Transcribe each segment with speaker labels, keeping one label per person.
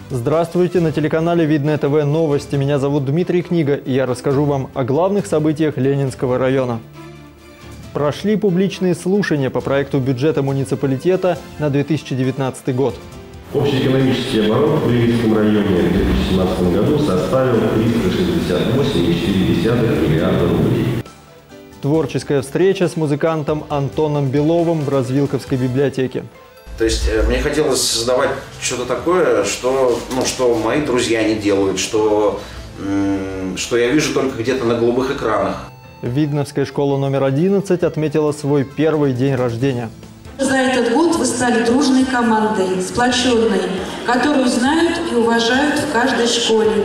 Speaker 1: Здравствуйте, на телеканале Видное ТВ новости. Меня зовут Дмитрий Книга, и я расскажу вам о главных событиях Ленинского района. Прошли публичные слушания по проекту бюджета муниципалитета на 2019 год.
Speaker 2: Общий экономический оборот в Ленинском районе в 2017 году составил 368,4 миллиарда рублей.
Speaker 1: Творческая встреча с музыкантом Антоном Беловым в Развилковской библиотеке.
Speaker 3: То есть мне хотелось создавать что-то такое, что мои друзья не делают, что я вижу только где-то на голубых экранах.
Speaker 1: Видновская школа номер 11 отметила свой первый день рождения.
Speaker 4: За этот год вы стали дружной командой, сплоченной, которую знают и уважают в каждой школе.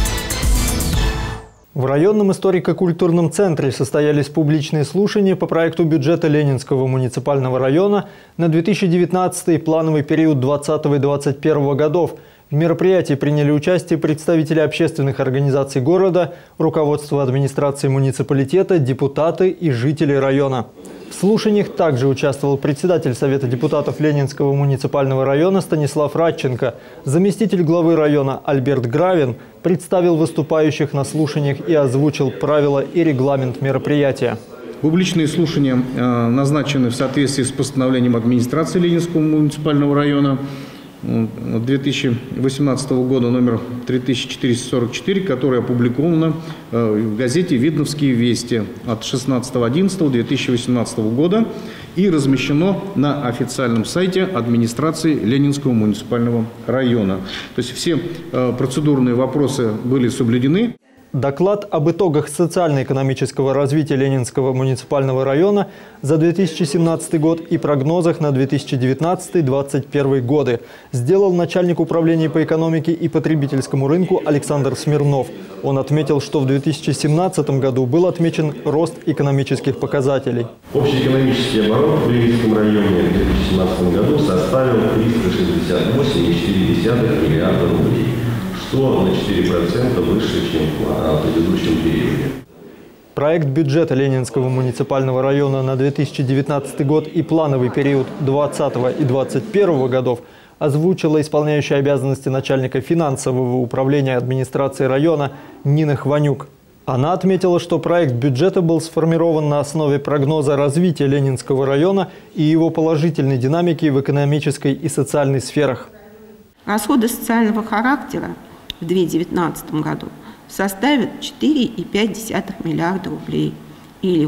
Speaker 1: В районном историко-культурном центре состоялись публичные слушания по проекту бюджета Ленинского муниципального района на 2019 плановый период 2020 и 2021 годов. В мероприятии приняли участие представители общественных организаций города, руководство администрации муниципалитета, депутаты и жители района. В слушаниях также участвовал председатель Совета депутатов Ленинского муниципального района Станислав Радченко. Заместитель главы района Альберт Гравин представил выступающих на слушаниях и озвучил правила и регламент мероприятия.
Speaker 5: Публичные слушания назначены в соответствии с постановлением администрации Ленинского муниципального района 2018 года номер 3444, которое опубликовано в газете «Видновские вести» от 16.11.2018 года и размещено на официальном сайте администрации Ленинского муниципального района. То есть все процедурные вопросы были соблюдены.
Speaker 1: Доклад об итогах социально-экономического развития Ленинского муниципального района за 2017 год и прогнозах на 2019-2021 годы сделал начальник управления по экономике и потребительскому рынку Александр Смирнов. Он отметил, что в 2017 году был отмечен рост экономических показателей.
Speaker 2: Общий экономический оборот в Ленинском районе в 2017 году составил 368,4 миллиарда рублей. Что на 4% выше, чем в предыдущем периоде.
Speaker 1: Проект бюджета Ленинского муниципального района на 2019 год и плановый период 2020 и 2021 годов озвучила исполняющая обязанности начальника финансового управления администрации района Нина Хванюк. Она отметила, что проект бюджета был сформирован на основе прогноза развития Ленинского района и его положительной динамики в экономической и социальной сферах.
Speaker 6: Расходы социального характера в 2019 году составят 4,5 миллиарда рублей или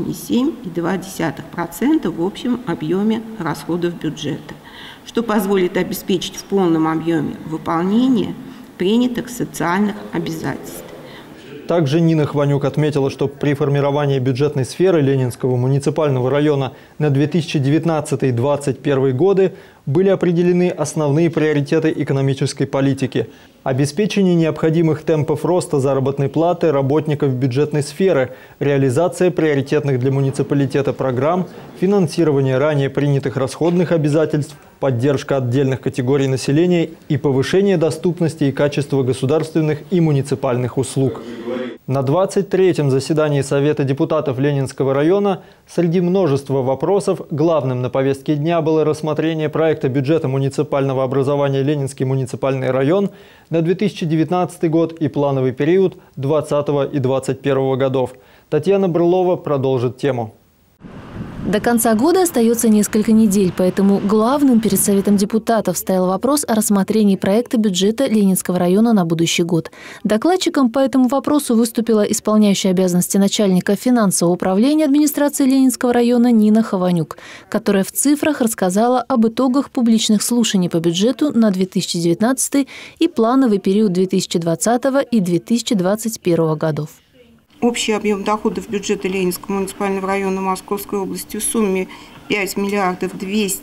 Speaker 6: 87,2% в общем объеме расходов бюджета, что позволит обеспечить в полном объеме выполнение принятых социальных обязательств.
Speaker 1: Также Нина Хванюк отметила, что при формировании бюджетной сферы Ленинского муниципального района на 2019-2021 годы были определены основные приоритеты экономической политики: обеспечение необходимых темпов роста заработной платы работников бюджетной сферы, реализация приоритетных для муниципалитета программ, финансирование ранее принятых расходных обязательств, поддержка отдельных категорий населения и повышение доступности и качества государственных и муниципальных услуг. На 23-м заседании Совета депутатов Ленинского района среди множества вопросов главным на повестке дня было рассмотрение проекта бюджета муниципального образования Ленинский муниципальный район на 2019 год и плановый период 2020 и 2021 годов. Татьяна Брылова продолжит тему.
Speaker 7: До конца года остается несколько недель, поэтому главным перед Советом депутатов стоял вопрос о рассмотрении проекта бюджета Ленинского района на будущий год. Докладчиком по этому вопросу выступила исполняющая обязанности начальника финансового управления администрации Ленинского района Нина Хванюк, которая в цифрах рассказала об итогах публичных слушаний по бюджету на 2019 и плановый период 2020 и 2021 годов.
Speaker 6: Общий объем доходов бюджета Ленинского муниципального района Московской области в сумме 5 миллиардов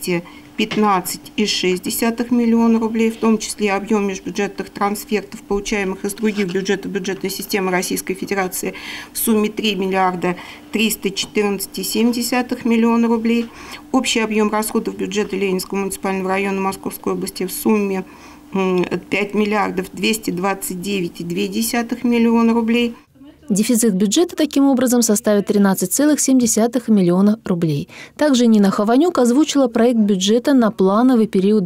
Speaker 6: 215,6 миллиона рублей, в том числе объем межбюджетных трансфертов, получаемых из других бюджетов бюджетной системы Российской Федерации, в сумме 3 миллиарда 314,7 миллиона рублей. Общий объем расходов бюджета Ленинского муниципального района Московской области в сумме 5 миллиардов 229,2 миллиона рублей.
Speaker 7: Дефицит бюджета таким образом составит 13,7 миллиона рублей. Также Нина Хованюк озвучила проект бюджета на плановый период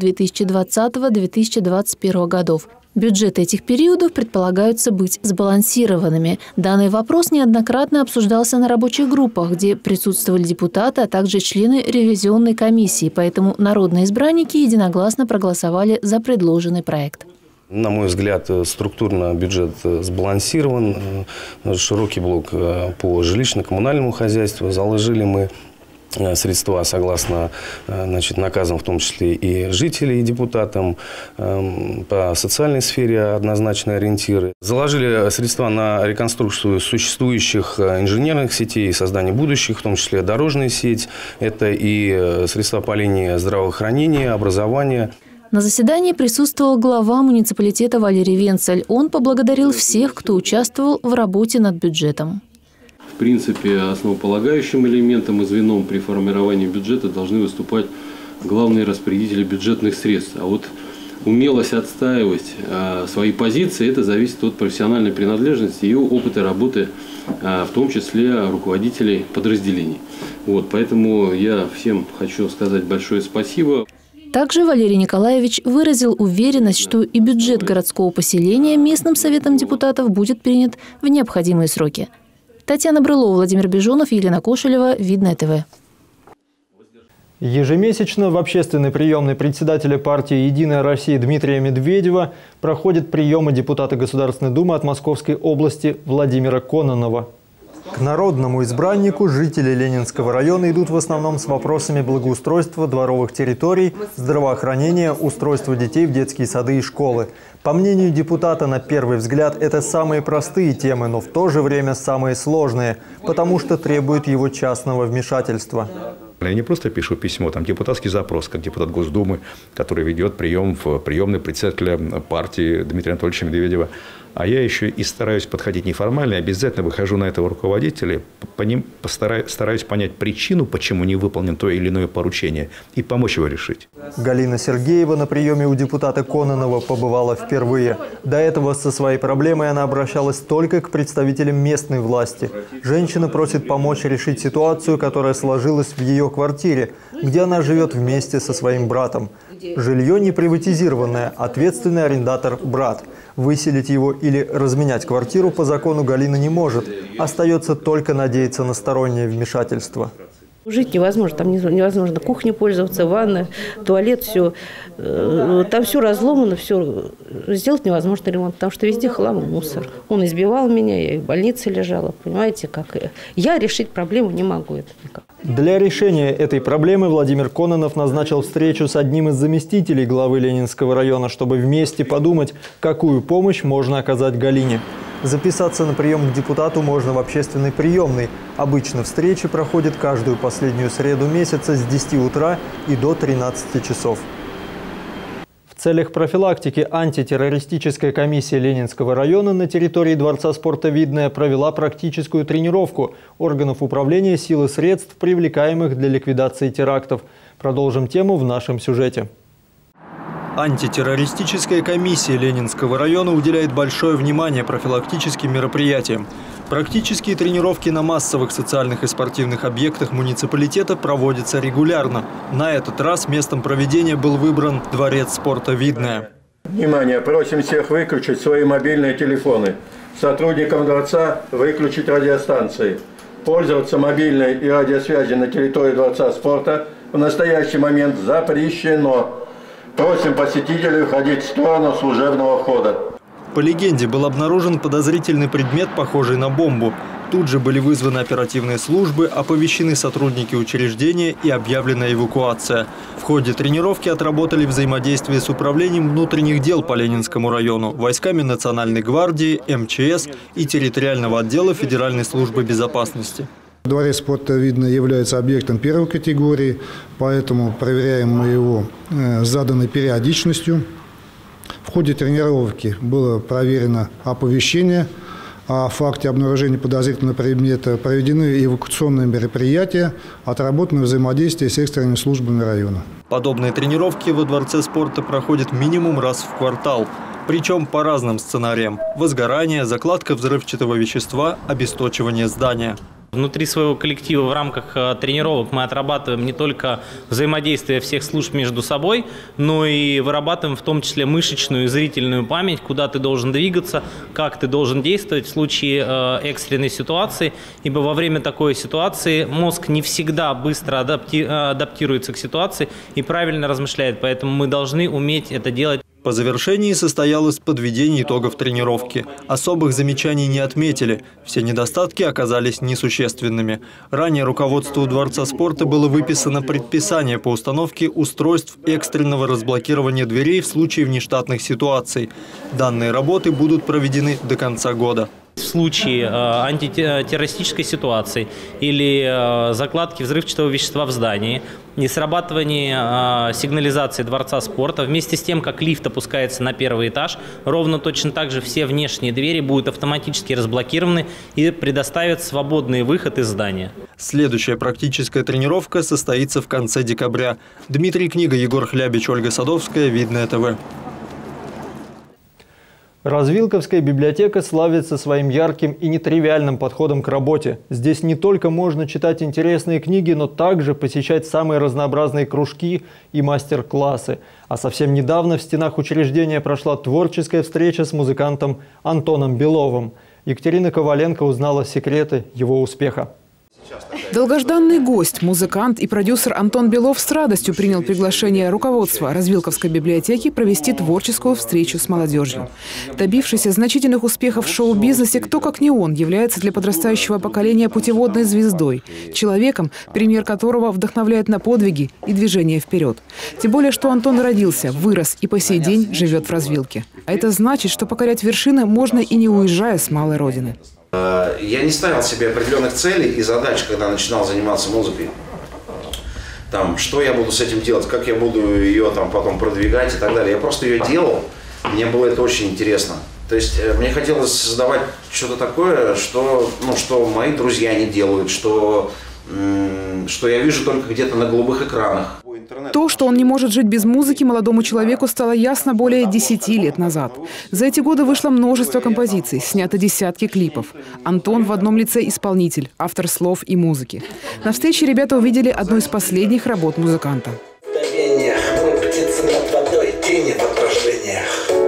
Speaker 7: 2020-2021 годов. Бюджеты этих периодов предполагаются быть сбалансированными. Данный вопрос неоднократно обсуждался на рабочих группах, где присутствовали депутаты, а также члены ревизионной комиссии, поэтому народные избранники единогласно проголосовали за предложенный проект.
Speaker 8: На мой взгляд, структурно бюджет сбалансирован. Широкий блок по жилищно-коммунальному хозяйству. Заложили мы средства согласно наказам, в том числе и жителей, и депутатам. По социальной сфере однозначные ориентиры. Заложили средства на реконструкцию существующих инженерных сетей, создание будущих, в том числе дорожная сеть. Это и средства по линии здравоохранения, образования.
Speaker 7: На заседании присутствовал глава муниципалитета Валерий Венцель. Он поблагодарил всех, кто участвовал в работе над бюджетом.
Speaker 9: В принципе, основополагающим элементом и звеном при формировании бюджета должны выступать главные распорядители бюджетных средств. А вот умелость отстаивать свои позиции, это зависит от профессиональной принадлежности и опыта работы, в том числе руководителей подразделений. Поэтому я всем хочу сказать большое спасибо.
Speaker 7: Также Валерий Николаевич выразил уверенность, что и бюджет городского поселения местным советом депутатов будет принят в необходимые сроки. Татьяна Брылова, Владимир Бежонов, Елена Кошелева, Видное ТВ.
Speaker 1: Ежемесячно в общественной приемной председателя партии «Единая Россия» Дмитрия Медведева проходят приемы депутата Государственной Думы от Московской области Владимира Кононова. К народному избраннику жители Ленинского района идут в основном с вопросами благоустройства дворовых территорий, здравоохранения, устройства детей в детские сады и школы. По мнению депутата, на первый взгляд, это самые простые темы, но в то же время самые сложные, потому что требуют его частного вмешательства.
Speaker 10: Я не просто пишу письмо, там депутатский запрос, как депутат Госдумы, который ведет прием в приемной председателя партии Дмитрия Анатольевича Медведева. А я еще и стараюсь подходить неформально, обязательно выхожу на этого руководителя, по ним стараюсь понять причину, почему не выполнено то или иное поручение, и помочь его решить.
Speaker 1: Галина Сергеева на приеме у депутата Кононова побывала впервые. До этого со своей проблемой она обращалась только к представителям местной власти. Женщина просит помочь решить ситуацию, которая сложилась в ее квартире, где она живет вместе со своим братом. Жилье не приватизированное, ответственный арендатор – брат. Выселить его или разменять квартиру по закону Галина не может. Остается только надеяться на стороннее вмешательство.
Speaker 11: Жить невозможно, там невозможно кухней пользоваться, ванна, туалет, все. Там все разломано, все. Сделать невозможно ремонт, потому что везде хлам и мусор. Он избивал меня, я и в больнице лежала, понимаете, как. Я решить проблему не могу. Это никак.
Speaker 1: Для решения этой проблемы Владимир Кононов назначил встречу с одним из заместителей главы Ленинского района, чтобы вместе подумать, какую помощь можно оказать Галине. Записаться на прием к депутату можно в общественной приемной. Обычно встречи проходят каждую последнюю среду месяца с 10 утра и до 13 часов. В целях профилактики антитеррористическая комиссия Ленинского района на территории Дворца спорта «Видное» провела практическую тренировку органов управления сил и средств, привлекаемых для ликвидации терактов. Продолжим тему в нашем сюжете. Антитеррористическая комиссия Ленинского района уделяет большое внимание профилактическим мероприятиям. Практические тренировки на массовых социальных и спортивных объектах муниципалитета проводятся регулярно. На этот раз местом проведения был выбран Дворец спорта «Видное».
Speaker 12: Внимание! Просим всех выключить свои мобильные телефоны. Сотрудникам дворца выключить радиостанции. Пользоваться мобильной и радиосвязью на территории Дворца спорта в настоящий момент запрещено. Просим посетителей уходить в сторону служебного входа.
Speaker 1: По легенде, был обнаружен подозрительный предмет, похожий на бомбу. Тут же были вызваны оперативные службы, оповещены сотрудники учреждения и объявлена эвакуация. В ходе тренировки отработали взаимодействие с управлением внутренних дел по Ленинскому району, войсками Национальной гвардии, МЧС и территориального отдела Федеральной службы безопасности.
Speaker 13: Дворец спорта «Видное» является объектом первой категории, поэтому проверяем мы его с заданной периодичностью. В ходе тренировки было проверено оповещение о факте обнаружения подозрительного предмета, проведены эвакуационные мероприятия, отработано взаимодействие с экстренными службами района.
Speaker 1: Подобные тренировки во Дворце спорта проходят минимум раз в квартал. Причем по разным сценариям – возгорание, закладка взрывчатого вещества, обесточивание здания.
Speaker 14: Внутри своего коллектива в рамках тренировок мы отрабатываем не только взаимодействие всех служб между собой, но и вырабатываем в том числе мышечную и зрительную память, куда ты должен двигаться, как ты должен действовать в случае экстренной ситуации. Ибо во время такой ситуации мозг не всегда быстро адаптируется к ситуации и правильно размышляет, поэтому мы должны уметь это делать.
Speaker 1: По завершении состоялось подведение итогов тренировки. Особых замечаний не отметили. Все недостатки оказались несущественными. Ранее руководству Дворца спорта было выписано предписание по установке устройств экстренного разблокирования дверей в случае внештатных ситуаций. Данные работы будут проведены до конца года.
Speaker 14: В случае антитеррористической ситуации или закладки взрывчатого вещества в здании и срабатывания сигнализации Дворца спорта, вместе с тем, как лифт опускается на первый этаж, ровно точно так же все внешние двери будут автоматически разблокированы и предоставят свободный выход из здания.
Speaker 1: Следующая практическая тренировка состоится в конце декабря. Дмитрий Книга, Егор Хлябич, Ольга Садовская, Видное ТВ. Развилковская библиотека славится своим ярким и нетривиальным подходом к работе. Здесь не только можно читать интересные книги, но также посещать самые разнообразные кружки и мастер-классы. А совсем недавно в стенах учреждения прошла творческая встреча с музыкантом Антоном Беловым. Екатерина Коваленко узнала секреты его успеха.
Speaker 15: Долгожданный гость, музыкант и продюсер Антон Белов с радостью принял приглашение руководства Развилковской библиотеки провести творческую встречу с молодежью. Добившийся значительных успехов в шоу-бизнесе, кто как не он является для подрастающего поколения путеводной звездой, человеком, пример которого вдохновляет на подвиги и движение вперед. Тем более, что Антон родился, вырос и по сей день живет в Развилке. А это значит, что покорять вершины можно и не уезжая с малой родины.
Speaker 3: Я не ставил себе определенных целей и задач, когда начинал заниматься музыкой. Там, что я буду с этим делать, как я буду ее там потом продвигать и так далее. Я просто ее делал, мне было это очень интересно. То есть мне хотелось создавать что-то такое, что мои друзья не делают, что я вижу только где-то на голубых экранах.
Speaker 15: То, что он не может жить без музыки, молодому человеку стало ясно более 10 лет назад. За эти годы вышло множество композиций, снято десятки клипов. Антон в одном лице исполнитель, автор слов и музыки. На встрече ребята увидели одну из последних работ музыканта.
Speaker 16: Мы птицы над водой, тени в отражениях.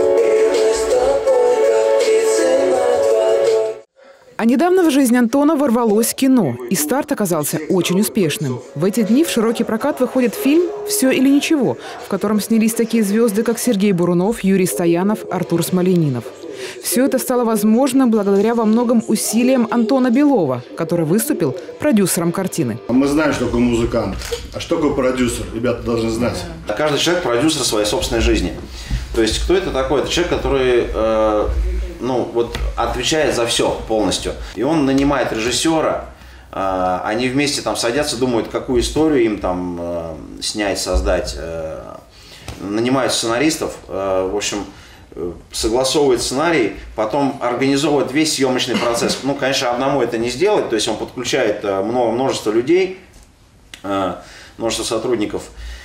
Speaker 15: А недавно в жизнь Антона ворвалось кино, и старт оказался очень успешным. В эти дни в широкий прокат выходит фильм «Все или ничего», в котором снялись такие звезды, как Сергей Бурунов, Юрий Стоянов, Артур Смолянинов. Все это стало возможным благодаря во многом усилиям Антона Белова, который выступил продюсером картины.
Speaker 17: Мы знаем, что такое музыкант, а что такое продюсер, ребята должны знать.
Speaker 3: Каждый человек продюсер своей собственной жизни. То есть кто это такой? Это человек, который отвечает за все полностью. И он нанимает режиссера, они вместе там садятся, думают, какую историю им там снять, создать. Нанимают сценаристов, в общем, согласовывает сценарий, потом организовывает весь съемочный процесс. Ну, конечно, одному это не сделать, то есть он подключает множество людей, множество сотрудников.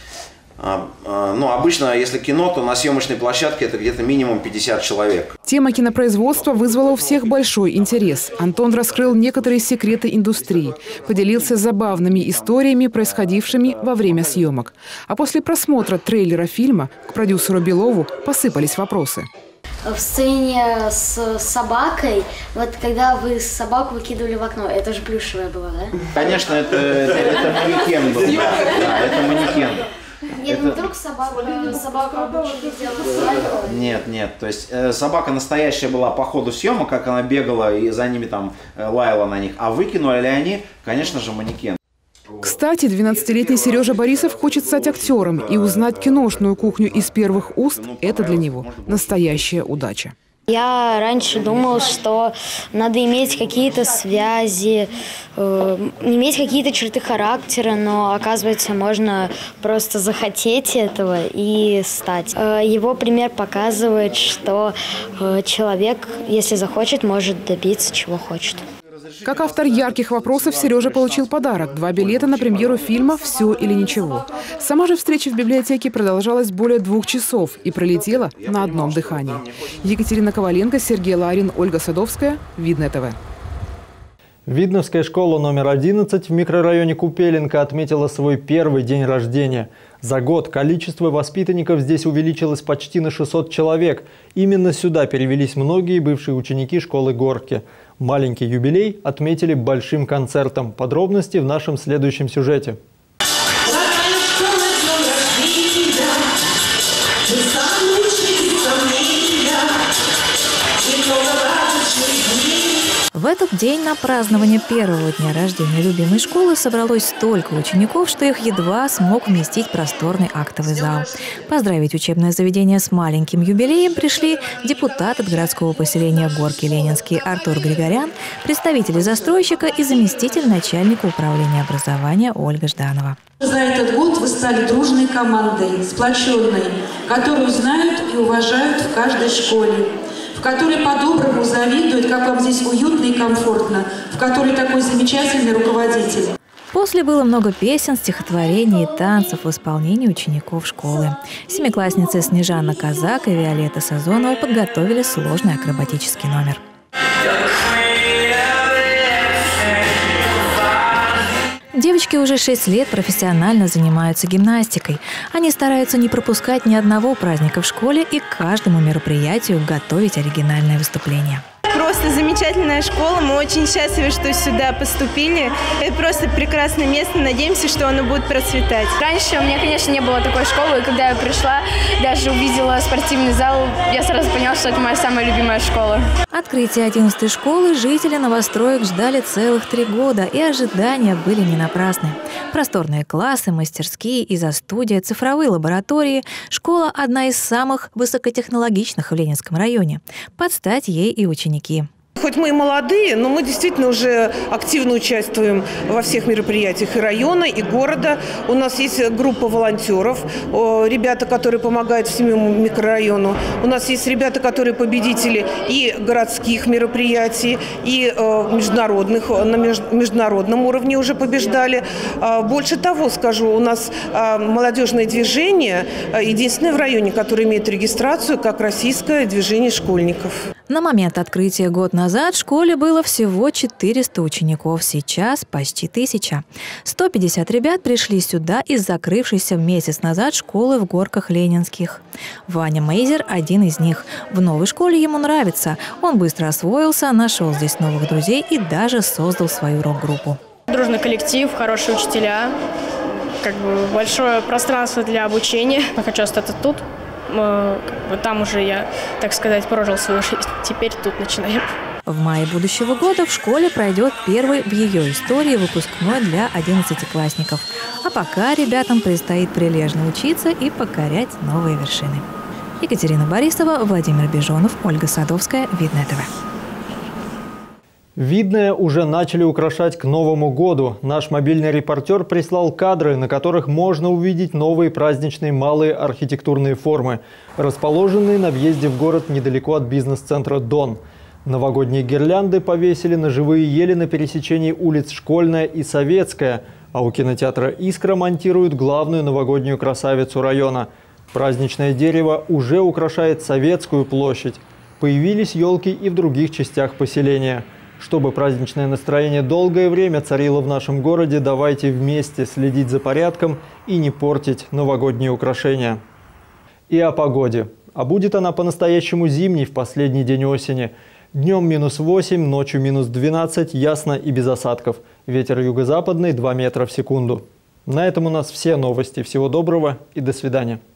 Speaker 3: Обычно, если кино, то на съемочной площадке это где-то минимум 50 человек.
Speaker 15: Тема кинопроизводства вызвала у всех большой интерес. Антон раскрыл некоторые секреты индустрии, поделился забавными историями, происходившими во время съемок. А после просмотра трейлера фильма к продюсеру Белову посыпались вопросы.
Speaker 18: В сцене с собакой, вот когда вы собаку выкидывали в окно, это же плюшевая была, да?
Speaker 3: Конечно, это манекен был. Да, это манекен.
Speaker 18: Нет, это... вдруг собаку обучили делать?
Speaker 3: Нет. То есть собака настоящая была по ходу съемок, как она бегала и за ними там лаяла на них. А выкинули они, конечно же, манекен.
Speaker 15: Кстати, 12-летний Сережа Борисов хочет стать актером, и узнать киношную кухню из первых уст – это для него настоящая удача.
Speaker 18: Я раньше думал, что надо иметь какие-то связи, иметь какие-то черты характера, но, оказывается, можно просто захотеть этого и стать. Его пример показывает, что человек, если захочет, может добиться чего хочет.
Speaker 15: Как автор ярких вопросов, Сережа получил подарок – 2 билета на премьеру фильма «Все или ничего». Сама же встреча в библиотеке продолжалась более 2 часов и пролетела на одном дыхании. Екатерина Коваленко, Сергей Ларин, Ольга Садовская. Видное ТВ.
Speaker 1: Видновская школа номер 11 в микрорайоне Купеленко отметила свой первый день рождения. За год количество воспитанников здесь увеличилось почти на 600 человек. Именно сюда перевелись многие бывшие ученики школы Горки. Маленький юбилей отметили большим концертом. Подробности в нашем следующем сюжете.
Speaker 19: В этот день на празднование первого дня рождения любимой школы собралось столько учеников, что их едва смог вместить просторный актовый зал. Поздравить учебное заведение с маленьким юбилеем пришли депутаты городского поселения Горки Ленинский Артур Григорян, представители застройщика и заместитель начальника управления образования Ольга Жданова.
Speaker 4: За этот год вы стали дружной командой, сплоченной, которую знают и уважают в каждой школе, в которой по-доброму завидуют, как вам здесь уютно и комфортно, в которой такой замечательный руководитель.
Speaker 19: После было много песен, стихотворений и танцев в исполнении учеников школы. Семиклассницы Снежана Казак и Виолетта Сазонова подготовили сложный акробатический номер. Девочки уже 6 лет профессионально занимаются гимнастикой. Они стараются не пропускать ни одного праздника в школе и к каждому мероприятию готовить оригинальное выступление.
Speaker 20: Просто замечательная школа, мы очень счастливы, что сюда поступили. Это просто прекрасное место, надеемся, что оно будет процветать.
Speaker 21: Раньше у меня, конечно, не было такой школы, и когда я пришла, даже увидела спортивный зал, я сразу поняла, что это моя самая любимая школа.
Speaker 19: Открытие 11-й школы жители новостроек ждали целых 3 года, и ожидания были не напрасны. Просторные классы, мастерские, изо-студия, цифровые лаборатории. Школа – одна из самых высокотехнологичных в Ленинском районе. Под стать ей и ученики.
Speaker 22: Хоть мы и молодые, но мы действительно уже активно участвуем во всех мероприятиях и района, и города. У нас есть группа волонтеров, ребята, которые помогают всему микрорайону. У нас есть ребята, которые победители и городских мероприятий, и международных, на международном уровне уже побеждали. Больше того скажу, у нас молодежное движение единственное в районе, которое имеет регистрацию как российское движение школьников.
Speaker 19: На момент открытия год назад в школе было всего 400 учеников, сейчас почти 1000. 150 ребят пришли сюда из закрывшейся месяц назад школы в Горках Ленинских. Ваня Мейзер – один из них. В новой школе ему нравится. Он быстро освоился, нашел здесь новых друзей и даже создал свою рок-группу.
Speaker 21: Дружный коллектив, хорошие учителя, большое пространство для обучения. Я хочу остаться тут. Там уже я, так сказать, прожил свою жизнь. Теперь тут начинаем.
Speaker 19: В мае будущего года в школе пройдет первый в ее истории выпускной для 11-классников. А пока ребятам предстоит прилежно учиться и покорять новые вершины. Екатерина Борисова, Владимир Бежонов, Ольга Садовская. Видное ТВ.
Speaker 1: Видное уже начали украшать к Новому году. Наш мобильный репортер прислал кадры, на которых можно увидеть новые праздничные малые архитектурные формы, расположенные на въезде в город недалеко от бизнес-центра «Дон». Новогодние гирлянды повесили на живые ели на пересечении улиц Школьная и Советская, а у кинотеатра «Искра» монтируют главную новогоднюю красавицу района. Праздничное дерево уже украшает Советскую площадь. Появились елки и в других частях поселения. Чтобы праздничное настроение долгое время царило в нашем городе, давайте вместе следить за порядком и не портить новогодние украшения. И о погоде. А будет она по-настоящему зимней в последний день осени. Днем -8, ночью -12, ясно и без осадков. Ветер юго-западный 2 метра в секунду. На этом у нас все новости. Всего доброго и до свидания.